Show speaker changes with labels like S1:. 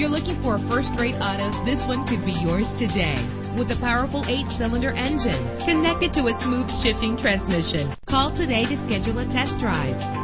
S1: you're looking for a first-rate auto, this one could be yours today. With a powerful 8-cylinder engine connected to a smooth shifting transmission. Call today to schedule a test drive.